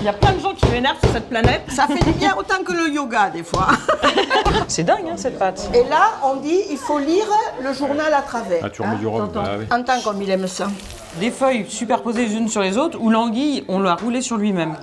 Il y a plein de gens qui m'énervent sur cette planète. Ça fait du bien autant que le yoga des fois. C'est dingue hein, cette pâte. Et là, on dit il faut lire le journal à travers. Ah, tu remets du rhum. Ah, oui. Entends comme il aime ça. Des feuilles superposées les unes sur les autres ou l'anguille, on l'a roulée sur lui-même.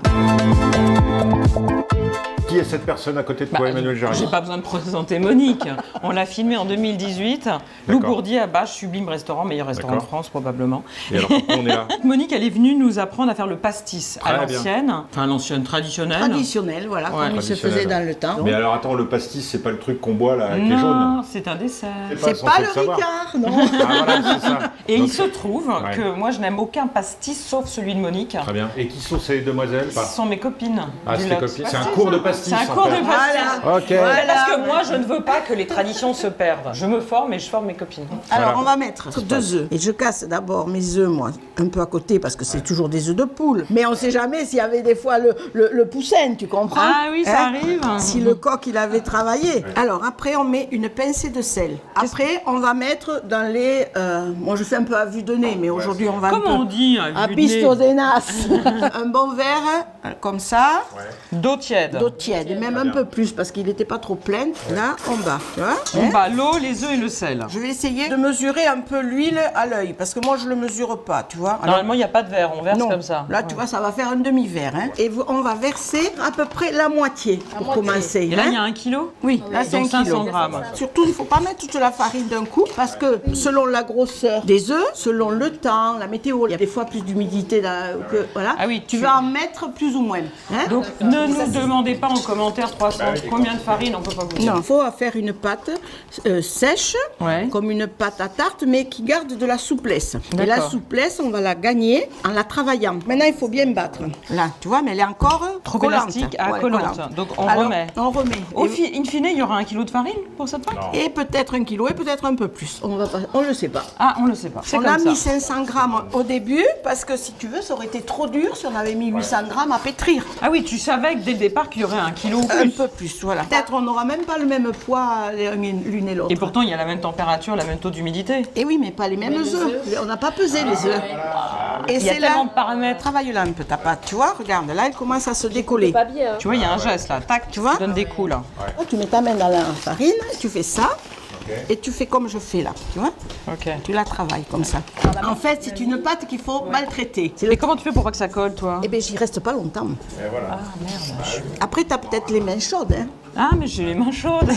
Qui est cette personne à côté de toi, Emmanuel Jarry? J'ai pas besoin de présenter Monique. On l'a filmé en 2018. Lou Bourdier à Bâche, Sublime Restaurant, meilleur restaurant de France probablement. Et alors pourquoi on est là? Monique, elle est venue nous apprendre à faire le pastis à Très bien. l'ancienne. Enfin l'ancienne, traditionnelle. Traditionnel, voilà, Ouais. comme il se faisait dans le temps. Mais alors attends, le pastis, c'est pas le truc qu'on boit là avec les jaunes? Non, c'est un dessert. C'est pas le Ricard, non. Ah voilà, c'est ça. Et Donc, il se trouve que moi je n'aime aucun pastis sauf celui de Monique. Très bien. Et qui sont ces demoiselles? Ce sont mes copines. Ah, du c'est tes Lot. copines. C'est un cours de pastis. C'est un cours de pastis. Voilà. Ok. Ouais, parce que moi, je ne veux pas que les traditions se perdent. Je me forme et je forme mes copines. Alors, on va mettre 2 œufs. Et je casse d'abord mes œufs, moi, un peu à côté, parce que c'est toujours des œufs de poule. Mais on ne sait jamais s'il y avait des fois le poussin, tu comprends? Ah oui, ça arrive. Si le coq, il avait travaillé. Alors, après, on met une pincée de sel. Après, on va mettre dans les... moi, je fais un peu à vue de nez, mais aujourd'hui, on va Comment on dit à pisto de nas. Un bon verre, comme ça. D'eau tiède. D'eau tiède, et même un peu plus, parce qu'il n'était pas trop plein. Là, on bat, tu vois? On bat l'eau, les œufs et le sel. Je vais essayer de mesurer un peu l'huile à l'œil, parce que moi, je ne le mesure pas, tu vois? Alors, Normalement, il n'y a pas de verre, on verse non. comme ça. Là, tu vois, ça va faire un demi-verre. Hein. Et on va verser à peu près la moitié pour commencer. Et là, il y hein. a 1 kilo? Oui, là, c'est 1 Donc 500 kilo. grammes. Surtout, il ne faut pas mettre toute la farine d'un coup, parce que selon la grosseur des œufs, selon le temps, la météo, il y a des fois plus d'humidité que... Voilà. Ah oui, tu vas en mettre plus ou moins. Hein. Donc, ne nous demandez pas en commentaire 300 combien de farine, on peut pas vous dire. Non, il faut faire une pâte sèche, Ouais. comme une pâte à tarte, mais qui garde de la souplesse. Et la D'accord. souplesse, on va la gagner en la travaillant. Maintenant, il faut bien battre. Là, tu vois, mais elle est encore Trop collante. élastique, Ouais, collante. Donc, on Alors, remet. On remet. In fine, il y aura 1 kilo de farine pour cette pâte? Et peut-être 1 kilo et peut-être un peu plus. On le sait pas. Ah, on le sait pas. C'est On comme a ça. mis 500 grammes au début, parce que si tu veux, ça aurait été trop dur si on avait mis 800 grammes à pétrir. Ah oui, tu savais que dès le départ qu'il y aurait 1 kilo ou Un plus. peu plus, voilà. Peut-être on n'aura même pas le même poids l'une et l'autre. Et pourtant, il y a la même température, la même taux d'humidité. Et oui, mais pas les mêmes œufs. On n'a pas pesé les œufs. Et Il y a c'est là. tellement de paramètres. Travaille-la un peu ta pâte, tu vois. Regarde, là, elle commence à se décoller. Pas bien. Tu vois, il y a un geste là. Tac, Tu vois donne des coups là. Là, tu mets ta main dans la farine, tu fais ça. Et tu fais comme je fais là, tu vois. Ok. Tu la travailles comme ça. En fait, c'est une pâte qu'il faut maltraiter. Et comment tu fais pour pas que ça colle, toi? Eh bien, j'y reste pas longtemps. Ah merde. Après, tu as peut-être les mains chaudes. Hein. Ah, mais j'ai les mains chaudes.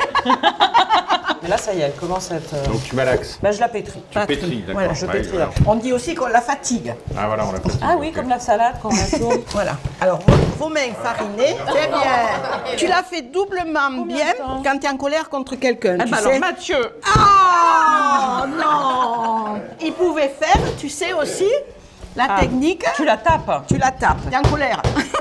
Mais là, ça y est, elle commence à être. Donc tu malaxes. Bah, je la pétris. Tu pétris, d'accord. Voilà, je Ouais, pétris voilà. là. On dit aussi qu'on la fatigue. Ah voilà, on l'a fait. Ah oui, comme la salade quand on la tourne. Voilà. Alors, vos mains farinées, c'est bien. Tu la fais doublement bien quand tu es en colère contre quelqu'un. Ah tu bah sais. alors, Mathieu. Ah non. Il pouvait faire, tu sais aussi, la technique. Tu la tapes. Tu la tapes. Tu es en colère.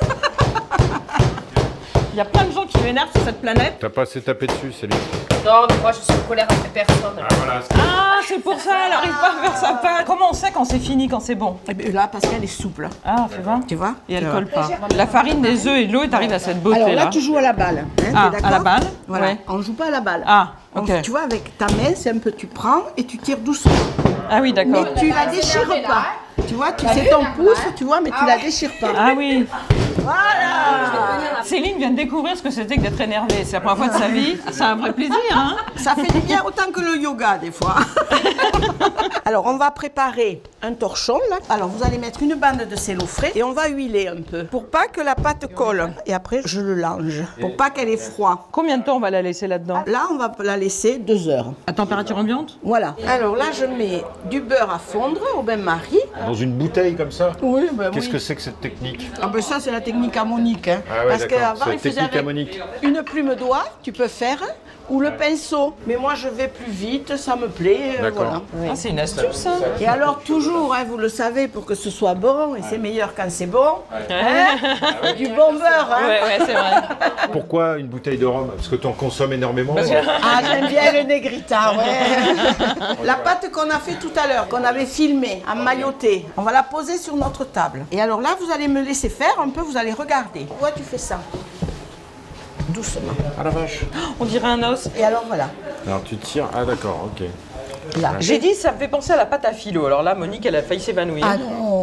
Il y a plein de gens qui m'énervent sur cette planète. T'as pas assez tapé dessus, Céline? Non, mais moi je suis en colère avec personne. Ah voilà. Ah, c'est pour ça, elle arrive pas à faire sa pâte. Comment on sait quand c'est fini, quand c'est bon? Et bien là, parce qu'elle est souple. Ah, fais voir. Tu vois. Et elle colle pas. La farine, des œufs et de l'eau, et t'arrives à cette beauté Alors là, là. tu joues à la balle. Hein, Ah, t'es à d'accord la balle. Voilà. Ouais. On joue pas à la balle. Ah, ok. Tu vois, avec ta main, c'est un peu, tu prends et tu tires doucement. Ah oui, d'accord. Mais tu la déchires pas. Tu vois, tu fais ton pouce, tu vois, mais tu la déchires pas. Ah oui. Voilà. Céline vient de découvrir ce que c'était que d'être énervée. C'est la première fois de sa vie. C'est un vrai plaisir, hein? Ça fait du bien autant que le yoga, des fois. Alors, on va préparer un torchon, là. Alors, vous allez mettre une bande de cello frais et on va huiler un peu pour pas que la pâte colle. Et après, je le longe pour pas qu'elle ait froid. Combien de temps on va la laisser là-dedans? Là, on va la laisser 2 heures. À température ambiante? Voilà. Alors là, je mets du beurre à fondre au bain-marie. Dans une bouteille comme ça? Oui, ben Qu'est-ce oui. que c'est que cette technique? Ah ben ça, c'est la technique à Monique. Hein. Ah ouais, Parce d'accord. qu'avant, C'est il faisait technique à avec Monique. une plume d'oie, tu peux faire, ou le pinceau. Mais moi, je vais plus vite, ça me plaît. D'accord. Voilà. Ah, c'est une astuce, ça. Et alors, toujours, hein, vous le savez, pour que ce soit bon, et c'est meilleur quand c'est bon, hein, du bon beurre. Hein. Ouais, c'est vrai. Pourquoi une bouteille de rhum? Parce que tu en consommes énormément. Ah, j'aime bien le Negrita, ouais. La pâte qu'on a fait tout à l'heure, qu'on avait filmée, emmaillotée, on va la poser sur notre table. Et alors là, vous allez me laisser faire un peu, vous allez regarder. Toi, tu fais ça. Doucement. Ah la vache. On dirait un os. Et alors, voilà. Alors tu tires. Ah d'accord, ok. Là. J'ai dit, ça me fait penser à la pâte à philo. Alors là, Monique, elle a failli s'évanouir. Ah non,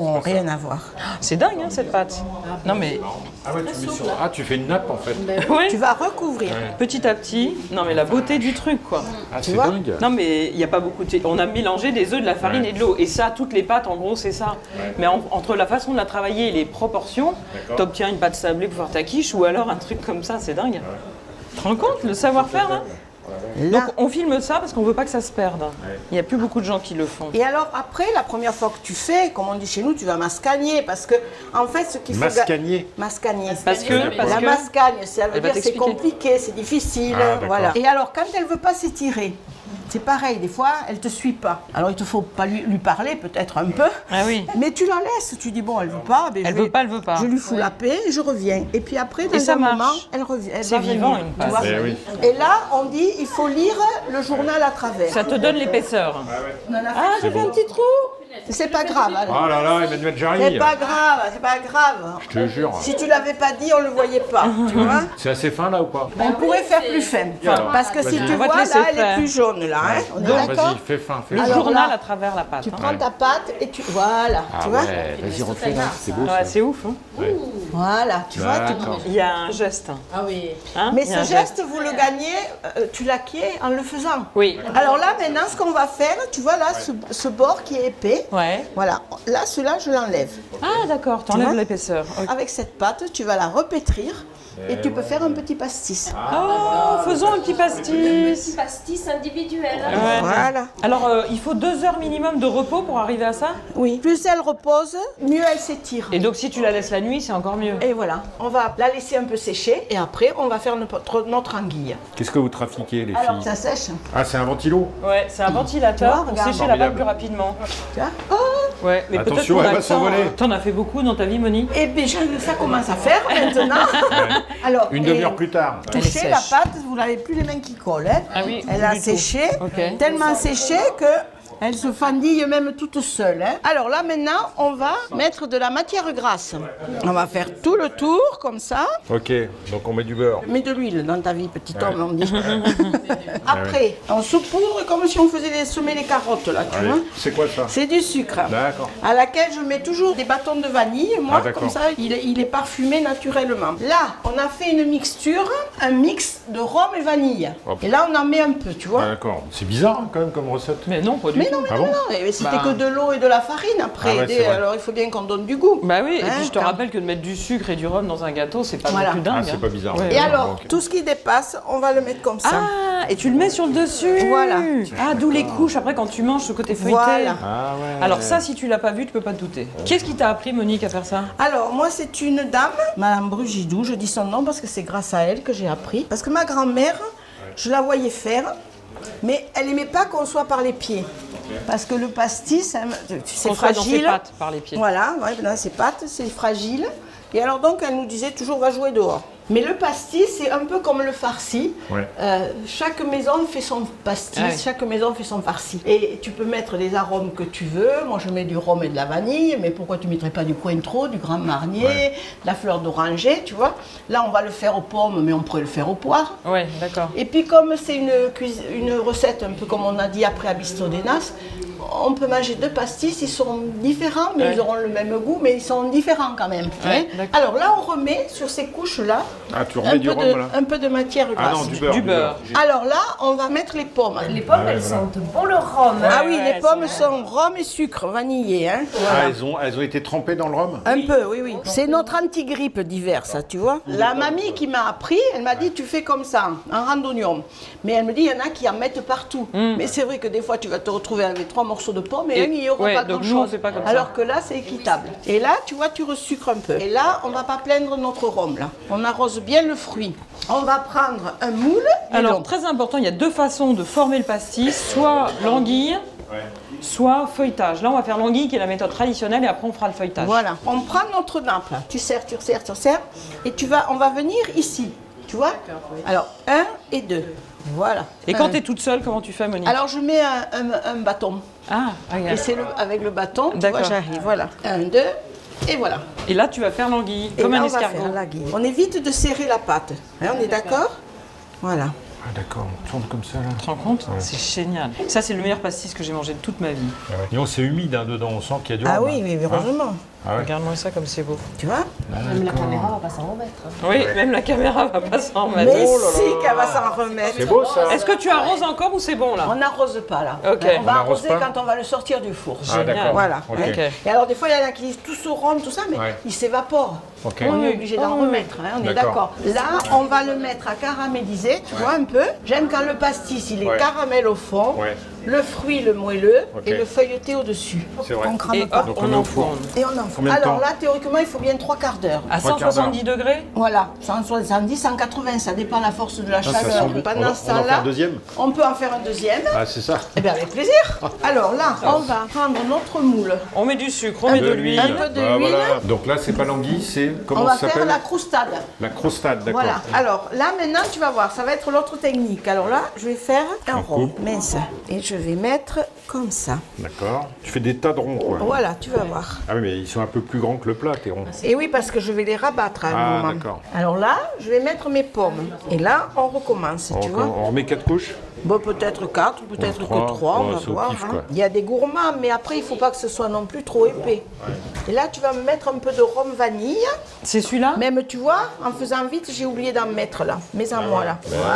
Non, rien à voir. C'est dingue, hein, cette pâte. Non, mais Ah ouais, tu mets sur... Ah, tu fais une nappe en fait. ouais, Tu vas recouvrir. petit à petit. Non, mais la beauté du truc, quoi. Ah, c'est vois dingue. Non, mais il n'y a pas beaucoup de... On a mélangé des œufs, de la farine et de l'eau. Et ça, toutes les pâtes, en gros, c'est ça. Mais entre la façon de la travailler et les proportions, tu obtiens une pâte sablée pour faire ta quiche ou alors un truc comme ça, c'est dingue. Tu te rends compte, le savoir-faire, là? Là. Donc, on filme ça parce qu'on ne veut pas que ça se perde. Il n'y a plus beaucoup de gens qui le font. Et alors après, la première fois que tu fais, comme on dit chez nous, tu vas mascagner parce que en fait, ce qu'il faut Mascagner. mascagner. Parce que La mascagne, ça veut Elle va dire c'est t'expliquer. compliqué, c'est difficile, Ah, d'accord. voilà. Et alors quand elle veut pas s'étirer, c'est pareil, des fois, elle te suit pas. Alors il te faut pas lui parler peut-être un peu, Ah oui. mais tu la laisses. Tu dis bon, elle veut pas, ben, Elle je veut pas, elle veut pas. Je lui fous la paix et je reviens. Et puis après, dans ça un moment, marche. elle revient. Elle C'est va vivant, venir, une tu pâte. vois. Eh oui. Et là, on dit, il faut lire le journal à travers. Ça te donne l'épaisseur. Ah, j'ai fait un petit trou. C'est pas grave. alors. Oh là là, Emmanuel C'est Jarry. pas grave, c'est pas grave. Je te jure. Si tu l'avais pas dit, on le voyait pas, tu vois. C'est assez fin là ou pas? On pourrait faire plus fin. alors Parce que si Vas-y. tu On va te vois, laisser là, elle est faire. plus jaune, là. Hein. On est Donc d'accord. vas-y, fais fin, fais Le fin. Alors journal là, à travers la pâte. Tu hein. prends ta pâte et tu... Voilà, Ah tu vois. ouais, vas-y, refais là, c'est beau Ouais, ça. c'est ouf. Hein. Voilà, tu vois. D'accord. Il y a un geste. Ah oui. Hein. Mais Il y a ce un geste, vous le gagnez, tu l'acquiers en le faisant. Oui. Alors là, maintenant, ce qu'on va faire, tu vois là, ce bord qui est épais, Ouais. voilà. Là, celui-là, je l'enlève. Ah, d'accord, Tu t'enlèves vois l'épaisseur. Ok. Avec cette pâte, tu vas la repétrir et tu peux faire un petit pastis. Oh, faisons un petit pastis. Pastis individuel. Ouais. Voilà. Alors, il faut 2 heures minimum de repos pour arriver à ça. Oui. Plus elle repose, mieux elle s'étire. Et donc, si tu la laisses la nuit, c'est encore mieux. Et voilà, on va la laisser un peu sécher et après on va faire notre anguille. Qu'est-ce que vous trafiquez les Alors filles? ça sèche, Ah, c'est un ventilo? Ouais, c'est un ventilateur Tu vois, pour regarde. sécher la pâte Formidable. plus rapidement. tu vois. Oh. Ouais, mais peut-être Attention, qu'on elle a va le temps. s'envoler. T'en as fait beaucoup dans ta vie, Moni? Et bien ça commence à faire maintenant. Alors, Une demi-heure plus tard. Elle est touchez la sèche. pâte, vous n'avez plus les mains qui collent. Hein. Ah oui, Elle plus a du tout. séché, Ok. tellement séché que elle se fendille même toute seule. Hein. Alors là maintenant, on va mettre de la matière grasse. On va faire tout le tour comme ça. Ok, donc on met du beurre. Mets de l'huile dans ta vie, petit homme, on dit. Après, on saupoudre comme si on faisait semer les carottes, là, tu vois. Allez, c'est quoi ça? C'est du sucre. D'accord. À laquelle je mets toujours des bâtons de vanille. Moi, Ah, d'accord. comme ça, il est parfumé naturellement. Là, on a fait une mixture, un mix de rhum et vanille. Hop. Et là, on en met un peu, tu vois. Ah, d'accord. C'est bizarre hein, quand même comme recette. Mais non, pas du Mais tout. non, mais Ah non, bon non, mais c'était Bah. que de l'eau et de la farine après. Ah ouais, c'est vrai. Alors, il faut bien qu'on donne du goût. Bah oui, et Hein, puis je te quand- rappelle que de mettre du sucre et du rhum dans un gâteau, c'est pas Voilà. non plus dingue. Ah, c'est hein. pas bizarre. Ouais. Et alors, Donc- tout ce qui dépasse, on va le mettre comme ça. Ah, et tu le mets sur le dessus. Voilà. Ah, d'où les couches après quand tu manges ce côté feuilleté. Voilà. Ah ouais. Alors ça, si tu l'as pas vu, tu peux pas te douter. Qu'est-ce qui t'a appris, Monique, à faire ça? Alors, moi, c'est une dame, Madame Brugidou, je dis son nom parce que c'est grâce à elle que j'ai appris. Parce que ma grand-mère, je la voyais faire, mais elle n'aimait pas qu'on soit par les pieds. Parce que le pastis, hein, c'est Qu'on soit dans ses fragile. pattes par les pieds. Voilà, ouais, dans ses pattes, c'est fragile. Et alors donc, elle nous disait toujours, va jouer dehors. Mais le pastis, c'est un peu comme le farci. Ouais. Chaque maison fait son pastis, Ah oui. chaque maison fait son farci. Et tu peux mettre les arômes que tu veux. Moi, je mets du rhum et de la vanille, mais pourquoi tu ne mettrais pas du Cointreau, du Grand Marnier, Ouais. de la fleur d'oranger, tu vois. Là, on va le faire aux pommes, mais on pourrait le faire aux poires. Ouais, d'accord. Et puis, comme c'est une recette, un peu comme on a dit après à Bisto des Nas, on peut manger 2 pastis, ils sont différents, mais Ouais. ils auront le même goût, mais ils sont différents quand même. Ouais, hein. d'accord. Alors là, on remet sur ces couches-là Ah, tu remets du rhum là? un peu de matière Ah grasse. non, du beurre. Du beurre. Alors là, on va mettre les pommes. Les pommes, elles sentent bon le rhum. Ah oui, ouais, les pommes sont rhum et sucre vanillé. Hein. Ah, elles ont été trempées dans le rhum? Un peu, oui, oui. C'est notre anti-grippe d'hiver, ça, tu vois. La mamie qui m'a appris, elle m'a dit, tu fais comme ça, en randonnion. Mais elle me dit, il y en a qui en mettent partout. Mais c'est vrai que des fois, tu vas te retrouver avec 3 morceaux de pommes et il n'y aura ouais, pas donc grand-chose. nous, on fait pas comme ça. Alors que là, c'est équitable. Et là, tu vois, tu resucres un peu. Et là, on va pas plaindre notre rhum, là. On arrose bien le fruit. On va prendre un moule. Alors, long. très important, il y a 2 façons de former le pastis, soit l'anguille, soit feuilletage. Là, on va faire l'anguille qui est la méthode traditionnelle et après on fera le feuilletage. Voilà. On prend notre nappe, là. Tu serres, tu resserres, tu resserres. Et on va venir ici. Tu vois? Alors, 1 et 2. Voilà. Et quand Un. tu es toute seule, comment tu fais, Monique? Alors, je mets un bâton. Ah, Et regarde. c'est avec le bâton, tu D'accord. vois, j'arrive. Voilà. 1, 2, et voilà. Et là, tu vas faire l'anguille, Et comme là, un on va escargot. faire la guille. On évite de serrer la pâte. Hein, on est d'accord? Voilà. Ah d'accord, on tourne comme ça là. Tu te rends compte? Ouais. C'est génial. Ça, c'est le meilleur pastis que j'ai mangé de toute ma vie. Ah ouais. Et on c'est humide hein, dedans, on sent qu'il y a du Ah rhum. oui, oui, heureusement. Ah ouais. Regarde-moi ça comme c'est beau. Tu vois? Même la caméra va pas s'en remettre. Oui, même la caméra va pas s'en mettre. Mais Oh là là si là qu'elle va là. s'en remettre. C'est beau ça. Est-ce que tu arroses encore ou c'est bon là? On n'arrose pas là. Ok. On va On n'arrose arroser pas quand on va le sortir du four. Ah d'accord. Voilà. Ok. Ok. Et alors des fois il y en a qui disent tout ce rhum, tout ça, mais Ouais. il s'évapore. Ok. On est obligé d'en remettre, hein, on est D'accord. d'accord. Là, on va le mettre à caraméliser, tu vois un peu. J'aime quand le pastis il est Ouais. caramel au fond, Ouais. le fruit le moelleux Ok. et le feuilleté au-dessus. C'est vrai. On crame Et pas. hop, Donc on on met au enfourne. Et on en fout. Combien de Alors temps là, théoriquement, il faut bien 3/4 d'heure. À 3 quarts 170 degrés? Voilà, 170, 180, ça dépend de la force de la Ah, ça chaleur. semble- Pendant on ce en fait temps-là, un deuxième. on peut en faire un deuxième. Ah c'est ça. Eh bien, avec plaisir. Alors là, on va prendre notre moule. On met du sucre, on met de l'huile. Un peu de Ah, l'huile. voilà. Donc là c'est pas l'anguille, c'est On comment va ça faire s'appelle? la croustade. La crostade, d'accord. Voilà. Alors là, maintenant, tu vas voir, ça va être l'autre technique. Alors là, je vais faire un rond coupe. mince. Et je vais mettre comme ça. D'accord. Tu fais des tas de ronds quoi. Voilà, tu vas voir. Ah oui mais ils sont un peu plus grands que le plat, tes ronds. Et oui, parce que je vais les rabattre à un Ah, moment. d'accord. Alors là, je vais mettre mes pommes. Et là, on recommence, tu vois. On remet 4 couches. Bon, peut-être 4, peut-être que Trois. 3, on Ouais, va c'est au voir. kiff, hein. quoi. Il y a des gourmands, mais après, il ne faut pas que ce soit non plus trop épais. Et là, tu vas me mettre un peu de rhum vanille. C'est celui-là? Même, tu vois, en faisant vite, j'ai oublié d'en mettre là. Mais à moi là.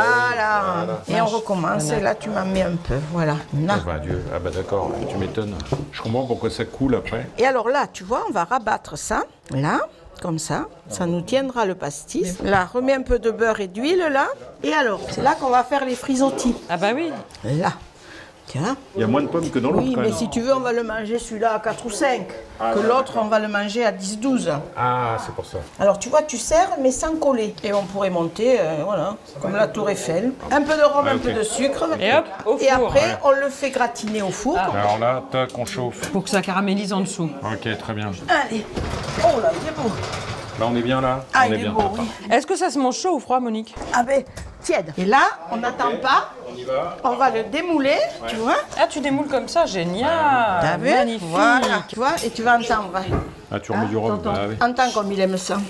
Voilà. Et on recommence. Et là, tu m'en mets un peu. Voilà. Là. Ah bah Dieu, ah bah d'accord, tu m'étonnes. Je comprends pourquoi ça coule après. Et alors là, tu vois, on va rabattre ça. Là. Comme ça nous tiendra le pastis. Là, remets un peu de beurre et d'huile là. Et alors, c'est là qu'on va faire les frisottis. Ah bah oui. Là. Tiens. Il y a moins de pommes que dans l'autre Oui, quand mais même. si tu veux, on va le manger celui-là à 4 ou 5. Que l'autre, on va le manger à 10, 12. Ah, c'est pour ça. Alors, tu vois, tu sers, mais sans coller. Et on pourrait monter, voilà, comme la tour Eiffel. Un peu de rhum, un ok. peu de sucre. Et hop, au Et four. après, on le fait gratiner au four. Alors là, tac, on chauffe. Pour que ça caramélise en dessous. Ok, très bien. Allez. Oh là, il est beau. Là, on est bien là. Ah, on il est beau, oui. Est-ce que ça se mange chaud ou froid, Monique? Ah ben, tiède. Et là, on n'attend pas. On y va. On va le démouler, tu vois. Ah, tu démoules comme ça, génial. T'as vu? Magnifique. Voilà, tu vois, et tu vas entendre. Ah, tu remets du rhum. Tonton, Ah oui. entends comme il aime ça.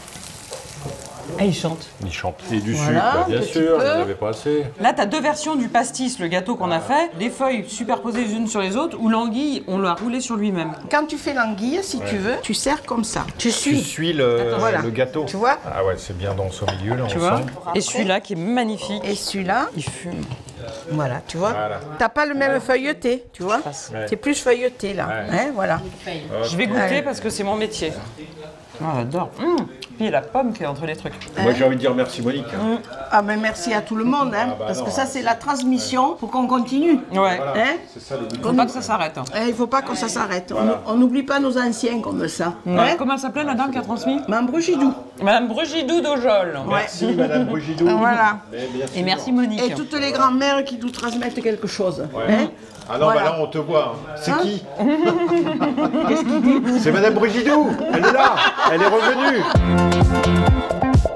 Ah, il chante. Il chante. Et du Voilà, sucre, bah, bien petit sûr, peu. il n'y en avait pas assez. Là, tu as deux versions du pastis, le gâteau qu'on a fait, des feuilles superposées les unes sur les autres, ou l'anguille, on l'a roulé sur lui-même. Quand tu fais l'anguille, si tu veux, tu sers comme ça. Tu Tu suis. suis le, Voilà. le gâteau. Tu vois? Ah ouais, c'est bien dense au milieu là, Tu on vois? sent. Et celui-là qui est magnifique. Et celui-là, Il fume. voilà, tu vois. Voilà. T'as pas le même feuilleté, tu vois. Ouais. C'est plus feuilleté là. Ouais. Hein, voilà. Je vais goûter Allez. parce que c'est mon métier. Ah, j'adore. Puis il y a la pomme qui est entre les trucs. Moi j'ai envie de dire merci Monique. Ah ben merci à tout le monde, hein, parce que ça c'est la transmission pour qu'on continue. Ouais. Hein. C'est ça le but. Faut pas que ça s'arrête. Hein. Il faut pas que ça s'arrête. On n'oublie pas nos anciens comme ça. Ouais. Hein. Comment elle s'appelait la dame qui a transmis? Mme Brugidou. Madame Brugidou d'Ojol. Merci Madame Brugidou. Voilà. Mais bien sûr. Et merci Monique. Et toutes les grands-mères qui nous transmettent quelque chose. Hein. Ah non, Voilà. bah là on te voit. Hein. C'est qui C'est Madame Brugidou. Elle est là. Elle est revenue.